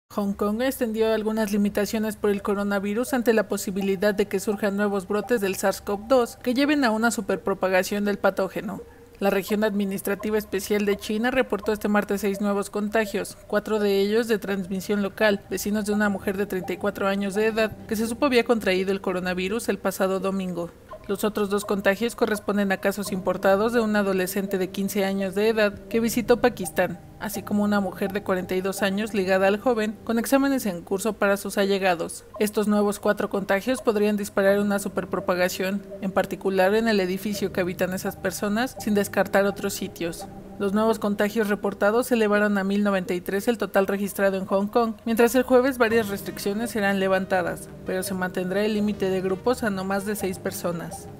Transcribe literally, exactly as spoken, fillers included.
Hong Kong extendió algunas limitaciones por el coronavirus ante la posibilidad de que surjan nuevos brotes del SARS CoV dos que lleven a una superpropagación del patógeno. La región administrativa especial de China reportó este martes seis nuevos contagios, cuatro de ellos de transmisión local, vecinos de una mujer de treinta y cuatro años de edad que se supo había contraído el coronavirus el pasado domingo. Los otros dos contagios corresponden a casos importados de un adolescente de quince años de edad que visitó Pakistán, así como una mujer de cuarenta y dos años ligada al joven, con exámenes en curso para sus allegados. Estos nuevos cuatro contagios podrían disparar una superpropagación, en particular en el edificio que habitan esas personas, sin descartar otros sitios. Los nuevos contagios reportados elevaron a mil noventa y tres el total registrado en Hong Kong, mientras el jueves varias restricciones serán levantadas, pero se mantendrá el límite de grupos a no más de seis personas.